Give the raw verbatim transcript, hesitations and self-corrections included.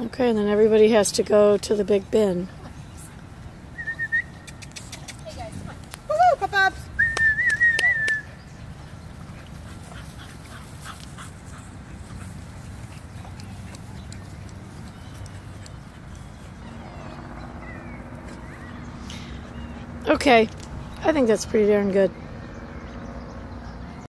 Okay, and then everybody has to go to the big bin. Hey guys, come on. Woo-hoo, Pop-Ups! Okay, I think that's pretty darn good.